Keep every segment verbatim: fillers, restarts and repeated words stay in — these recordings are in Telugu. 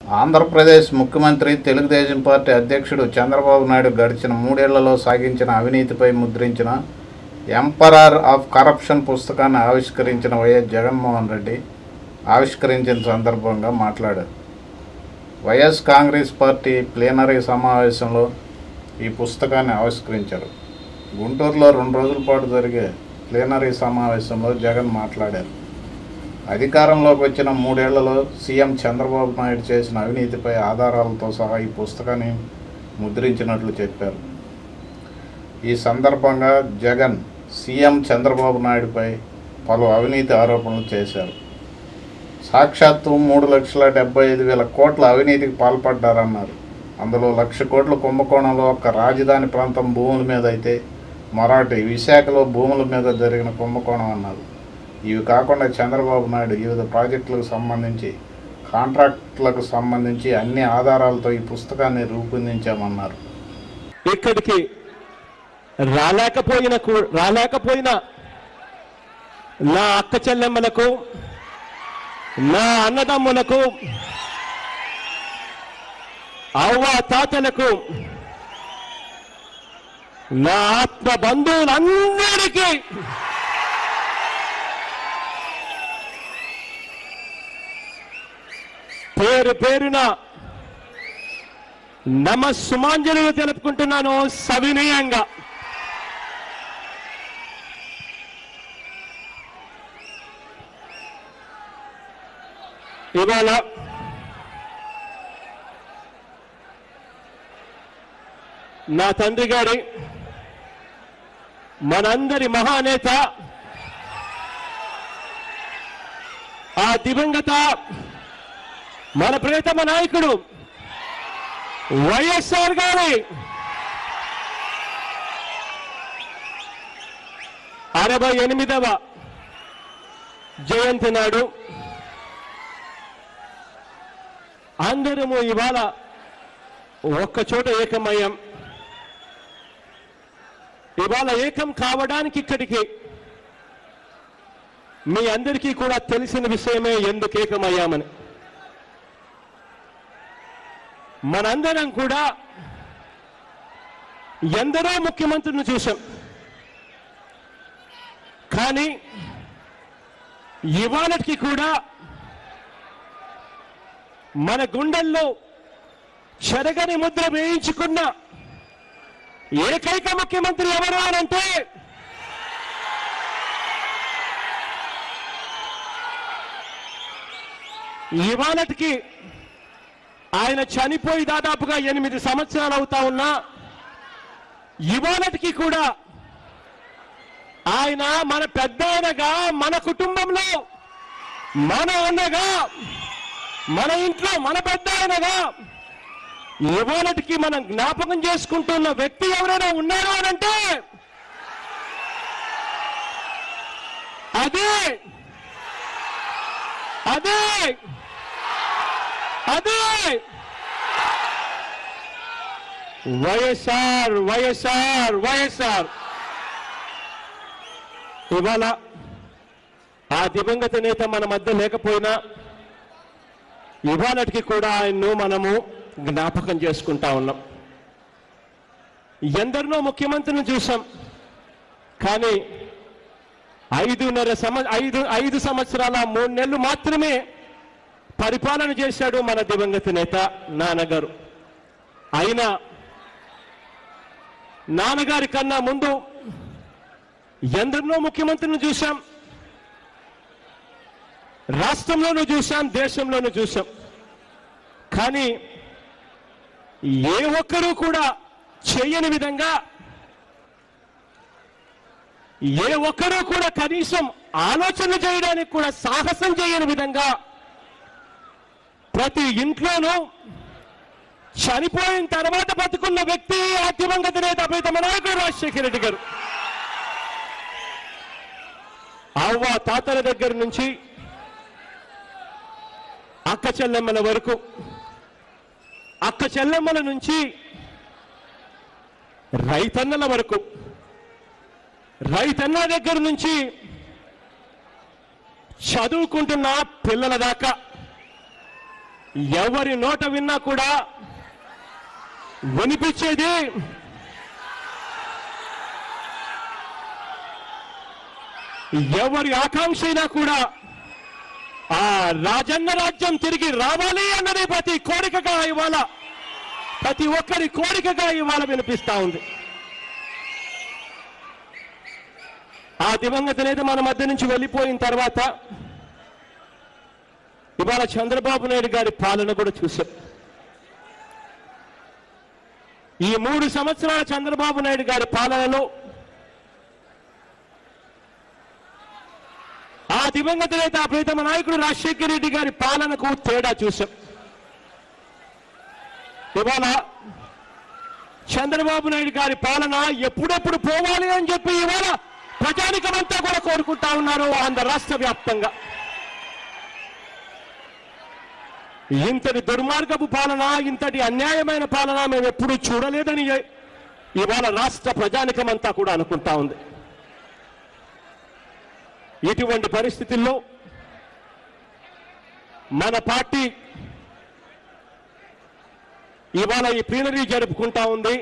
ఆంధ్రప్రదేశ్ ముఖ్యమంత్రి తెలుగుదేశం పార్టీ అధ్యక్షుడు చంద్రబాబు నాయుడు గడిచిన మూడేళ్లలో సాగించిన అవినీతిపై ముద్రించిన ఎంపరర్ ఆఫ్ కరప్షన్ పుస్తకాన్ని ఆవిష్కరించిన వైఎస్ జగన్మోహన్ రెడ్డి ఆవిష్కరించిన సందర్భంగా మాట్లాడారు. వైఎస్ కాంగ్రెస్ పార్టీ ప్లీనరీ సమావేశంలో ఈ పుస్తకాన్ని ఆవిష్కరించారు. గుంటూరులో రెండు రోజుల పాటు జరిగే ప్లీనరీ సమావేశంలో జగన్ మాట్లాడారు. అధికారంలోకి వచ్చిన మూడేళ్లలో సీఎం చంద్రబాబు నాయుడు చేసిన అవినీతిపై ఆధారాలతో సహా ఈ పుస్తకాన్ని ముద్రించినట్లు చెప్పారు. ఈ సందర్భంగా జగన్ సీఎం చంద్రబాబు నాయుడుపై పలు అవినీతి ఆరోపణలు చేశారు. సాక్షాత్తు మూడు లక్షల డెబ్బై ఐదు వేల కోట్ల అవినీతికి పాల్పడ్డారన్నారు. అందులో లక్ష కోట్ల కుంభకోణంలో ఒక్క రాజధాని ప్రాంతం భూముల మీద అయితే మరాఠీ విశాఖలో భూముల మీద జరిగిన కుంభకోణం అన్నారు. ఇవి కాకుండా చంద్రబాబు నాయుడు వివిధ ప్రాజెక్టులకు సంబంధించి కాంట్రాక్టులకు సంబంధించి అన్ని ఆధారాలతో ఈ పుస్తకాన్ని రూపొందించామన్నారు. ఇక్కడికి రాలేకపోయిన రాలేకపోయిన నా అక్క చెల్లెమ్మలకు, నా అన్నదమ్ములకు, అవ్వ తాతలకు, నా ఆత్మ బంధువులందరికీ పేరు పేరున నమస్సుమాంజలు తెలుపుకుంటున్నాను సవినయంగా. ఇవాళ నా తండ్రి గారి మనందరి మహానేత ఆ దివంగత మన ప్రియతమ నాయకుడు వైఎస్ఆర్ గారి అరవై ఎనిమిదవ జయంతి నాడు అందరము ఇవాళ ఒక్కచోట ఏకమయ్యాం. ఇవాళ ఏకం కావడానికి ఇక్కడికి మీ అందరికీ కూడా తెలిసిన విషయమే ఎందుకు ఏకమయ్యామని. మనందరం కూడా ఎందరో ముఖ్యమంత్రులను చూశాం. కానీ ఇవాళకి కూడా మన గుండెల్లో చెరగని ముద్ర వేయించుకున్న ఏకైక ముఖ్యమంత్రి ఎవరు అనంటే ఇవాళకి ఆయన చనిపోయి దాదాపుగా ఎనిమిది సంవత్సరాలు అవుతా ఉన్నా ఇవాళకి కూడా ఆయన మన పెద్ద ఆయనగా, మన కుటుంబంలో మన అన్నగా, మన ఇంట్లో మన పెద్ద ఆయనగా ఇవాళకి మనం జ్ఞాపకం చేసుకుంటున్న వ్యక్తి ఎవరైనా ఉన్నారు అనంటే అదే అదే అదే వైఎస్ఆర్ వైఎస్ఆర్ వైఎస్ఆర్. ఇవాళ ఆ దివంగత నేత మన మధ్య లేకపోయినా ఇవాళకి కూడా ఆయన్ను మనము జ్ఞాపకం చేసుకుంటా ఉన్నాం. ఎందరినో ముఖ్యమంత్రిని చూసాం. కానీ ఐదున్నర సంవ ఐదు ఐదు సంవత్సరాల మూడు నెలలు మాత్రమే పరిపాలన చేశాడు మన దివంగత నేత నాన్నగారు. అయినా నాన్నగారి కన్నా ముందు ఎందరినో ముఖ్యమంత్రిని చూశాం. రాష్ట్రంలోనూ చూశాం, దేశంలోనూ చూశాం. కానీ ఏ ఒక్కరూ కూడా చేయని విధంగా, ఏ ఒక్కరూ కూడా కనీసం ఆలోచన చేయడానికి కూడా సాహసం చేయని విధంగా ప్రతి ఇంట్లోనూ చనిపోయిన తర్వాత బతుకున్న వ్యక్తి ఆ దివంగత నేత ప్రియతమ నాయకుడు రాజశేఖర రెడ్డి గారు. అవ్వ తాతల దగ్గర నుంచి అక్క చెల్లెమ్మల వరకు, అక్క చెల్లెమ్మల నుంచి రైతన్నల వరకు, రైతన్న దగ్గర నుంచి చదువుకుంటున్న పిల్లల దాకా ఎవరి నోట విన్నా కూడా వినిపించేది ఎవరి ఆకాంక్ష అయినా కూడా ఆ రాజన్న రాజ్యం తిరిగి రావాలి అన్నది ప్రతి కోరికగా ఇవాళ ప్రతి ఒక్కరి కోరికగా ఇవాళ వినిపిస్తా ఉంది. ఆ దివంగత నేత మన మధ్య నుంచి వెళ్ళిపోయిన తర్వాత ఇవాళ చంద్రబాబు నాయుడు గారి పాలన కూడా చూశాం. ఈ మూడు సంవత్సరాల చంద్రబాబు నాయుడు గారి పాలనలో ఆ దివంగత నేత ప్రీతమ నాయకుడు రాజశేఖర రెడ్డి గారి పాలనకు తేడా చూశాం. ఇవాళ చంద్రబాబు నాయుడు గారి పాలన ఎప్పుడెప్పుడు పోవాలి అని చెప్పి ఇవాళ ప్రజానికమంతా కూడా కోరుకుంటా ఉన్నారు ఆంధ్ర రాష్ట్ర వ్యాప్తంగా. ఇంతటి దుర్మార్గపు పాలన, ఇంతటి అన్యాయమైన పాలన మేము ఎప్పుడూ చూడలేదని ఇవాళ రాష్ట్ర ప్రజానికమంతా కూడా అనుకుంటా ఉంది. ఇటువంటి పరిస్థితుల్లో మన పార్టీ ఇవాళ ఈ ప్లీనరీ జరుపుకుంటా ఉంది.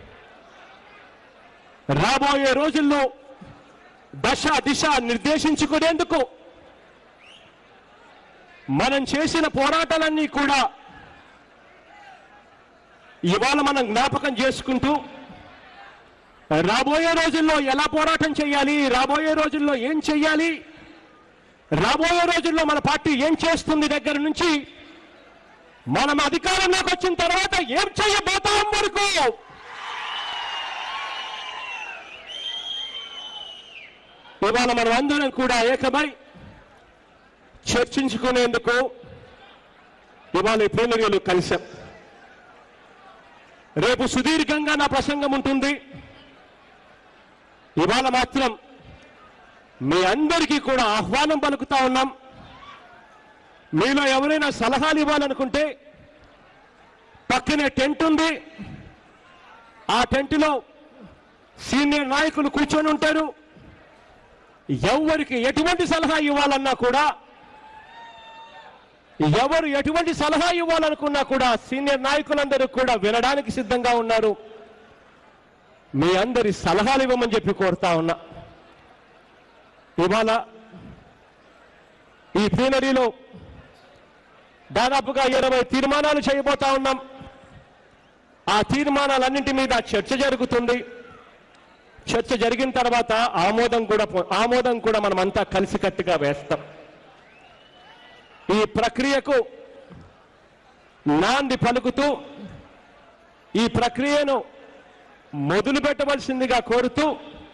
రాబోయే రోజుల్లో దశ దిశ నిర్దేశించుకునేందుకు మనం చేసిన పోరాటాలన్నీ కూడా ఇవాళ మనం జ్ఞాపకం చేసుకుంటూ రాబోయే రోజుల్లో ఎలా పోరాటం చేయాలి, రాబోయే రోజుల్లో ఏం చేయాలి, రాబోయే రోజుల్లో మన పార్టీ ఏం చేస్తుంది దగ్గర నుంచి మనం అధికారంలోకి వచ్చిన తర్వాత ఏం చేయబోతాం వరకు ఇవాళ మనం అందరం కూడా ఏకమై చర్చించుకునేందుకు ఇవాళ ఈ ప్లీనరీలో కలిసాం. రేపు సుదీర్ఘంగా నా ప్రసంగం ఉంటుంది. ఇవాళ మాత్రం మీ అందరికీ కూడా ఆహ్వానం పలుకుతా ఉన్నాం. మీలో ఎవరైనా సలహాలు ఇవ్వాలనుకుంటే పక్కనే టెంట్ ఉంది. ఆ టెంట్లో సీనియర్ నాయకులు కూర్చొని ఉంటారు. ఎవరికి ఎటువంటి సలహా ఇవ్వాలన్నా కూడా, ఎవరు ఎటువంటి సలహా ఇవ్వాలనుకున్నా కూడా సీనియర్ నాయకులందరూ కూడా వినడానికి సిద్ధంగా ఉన్నారు. మీ అందరి సలహాలు ఇవ్వమని చెప్పి కోరుతా ఉన్నా. ఇవాళ ఈ ప్లీనరీలో దాదాపుగా ఇరవై తీర్మానాలు చేయబోతా ఉన్నాం. ఆ తీర్మానాలన్నింటి మీద చర్చ జరుగుతుంది. చర్చ జరిగిన తర్వాత ఆమోదం కూడా ఆమోదం కూడా మనమంతా కలిసికట్టుగా వేస్తాం. ఈ ప్రక్రియకు నాంది పలుకుతూ ఈ ప్రక్రియను మొదలు పెట్టవలసిందిగా కోరుతూ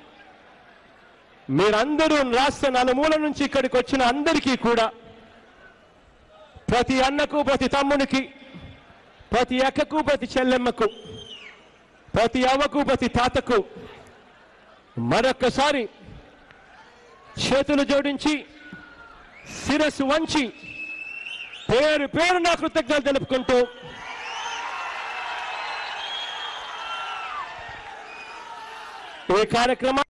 మీరందరూ రాష్ట్ర నలుమూల నుంచి ఇక్కడికి వచ్చిన అందరికీ కూడా ప్రతి అన్నకు, ప్రతి తమ్మునికి, ప్రతి అక్కకు, ప్రతి చెల్లెమ్మకు, ప్రతి అవ్వకు, ప్రతి తాతకు మరొక్కసారి చేతులు జోడించి శిరస్సు వంచి పేరు పేరు నా కృతజ్ఞతలు తెలుపుకుంటూ ఈ కార్యక్రమం